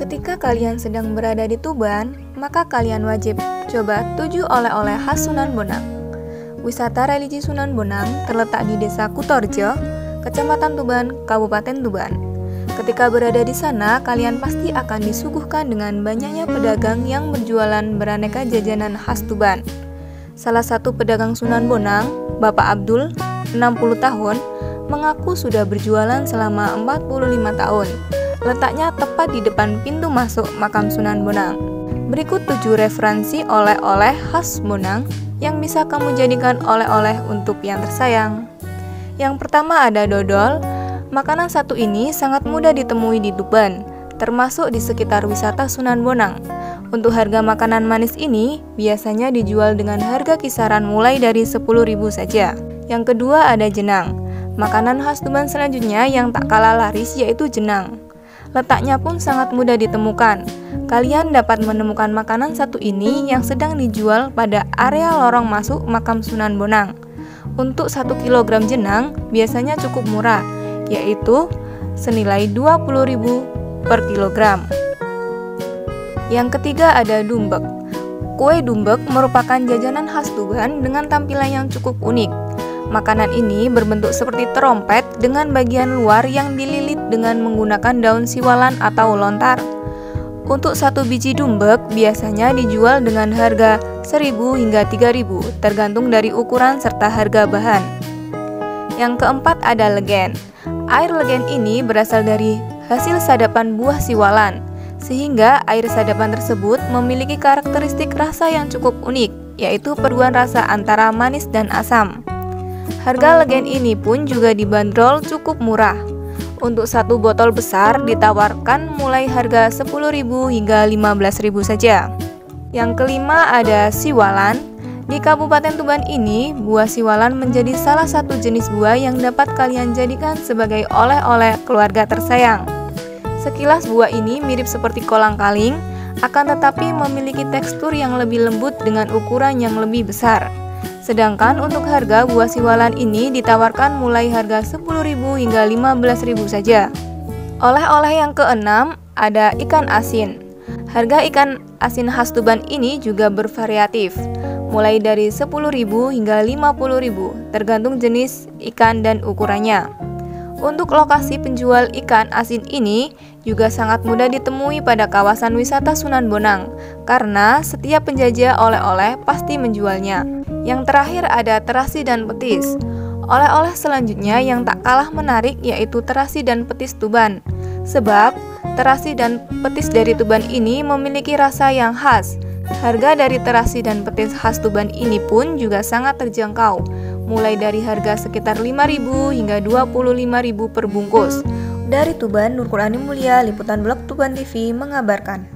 Ketika kalian sedang berada di Tuban, maka kalian wajib coba 7 oleh-oleh khas Sunan Bonang. Wisata religi Sunan Bonang terletak di Desa Kutorjo, Kecamatan Tuban, Kabupaten Tuban. Ketika berada di sana, kalian pasti akan disuguhkan dengan banyaknya pedagang yang berjualan beraneka jajanan khas Tuban. Salah satu pedagang Sunan Bonang, Bapak Abdul, 60 tahun, mengaku sudah berjualan selama 45 tahun. Letaknya tepat di depan pintu masuk makam Sunan Bonang. Berikut 7 referensi oleh-oleh khas Bonang yang bisa kamu jadikan oleh-oleh untuk yang tersayang. Yang pertama ada dodol. Makanan satu ini sangat mudah ditemui di Tuban, termasuk di sekitar wisata Sunan Bonang. Untuk harga makanan manis ini biasanya dijual dengan harga kisaran mulai dari 10.000 saja. Yang kedua ada jenang. Makanan khas Tuban selanjutnya yang tak kalah laris yaitu jenang. Letaknya pun sangat mudah ditemukan. Kalian dapat menemukan makanan satu ini yang sedang dijual pada area lorong masuk makam Sunan Bonang. Untuk 1 kg jenang biasanya cukup murah, yaitu senilai 20.000 per kilogram. Yang ketiga ada dumbek. Kue dumbek merupakan jajanan khas Tuban dengan tampilan yang cukup unik. Makanan ini berbentuk seperti terompet dengan bagian luar yang dililit dengan menggunakan daun siwalan atau lontar. Untuk 1 biji dumbek biasanya dijual dengan harga 1.000 hingga 3.000 tergantung dari ukuran serta harga bahan. Yang keempat ada legen. Air legen ini berasal dari hasil sadapan buah siwalan, sehingga air sadapan tersebut memiliki karakteristik rasa yang cukup unik, yaitu paduan rasa antara manis dan asam. Harga legen ini pun juga dibanderol cukup murah. Untuk 1 botol besar ditawarkan mulai harga 10.000 hingga 15.000 saja. Yang kelima ada siwalan. Di Kabupaten Tuban ini, buah siwalan menjadi salah satu jenis buah yang dapat kalian jadikan sebagai oleh-oleh keluarga tersayang. Sekilas buah ini mirip seperti kolang-kaling, akan tetapi memiliki tekstur yang lebih lembut dengan ukuran yang lebih besar. Sedangkan untuk harga buah siwalan ini ditawarkan mulai harga 10.000 hingga 15.000 saja. Oleh-oleh yang keenam ada ikan asin. Harga ikan asin khas Tuban ini juga bervariatif, mulai dari 10.000 hingga 50.000 tergantung jenis ikan dan ukurannya. Untuk lokasi penjual ikan asin ini juga sangat mudah ditemui pada kawasan wisata Sunan Bonang, karena setiap penjajah oleh-oleh pasti menjualnya. Yang terakhir ada terasi dan petis. Oleh-oleh selanjutnya yang tak kalah menarik yaitu terasi dan petis Tuban. Sebab terasi dan petis dari Tuban ini memiliki rasa yang khas. Harga dari terasi dan petis khas Tuban ini pun juga sangat terjangkau, mulai dari harga sekitar 5.000 hingga 25.000 per bungkus. Dari Tuban, Nur Qur'ani Mulia, Liputan Blog Tuban TV mengabarkan.